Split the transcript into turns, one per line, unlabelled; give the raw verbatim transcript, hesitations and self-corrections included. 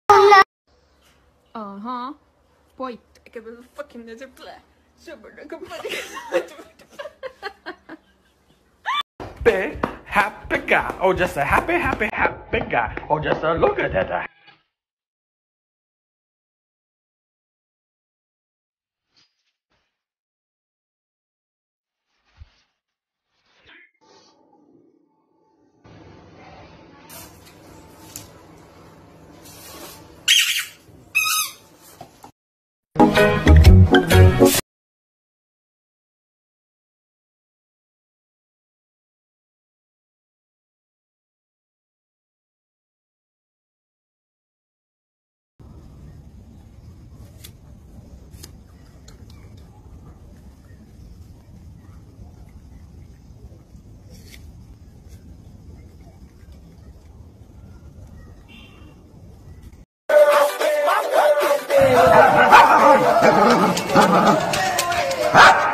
Aha. Poi, che bello fucking deze plek. Super lekker plek.
Happy, happy guy. Oh, just a happy, happy, happy guy. Oh, just a look at that. Ha!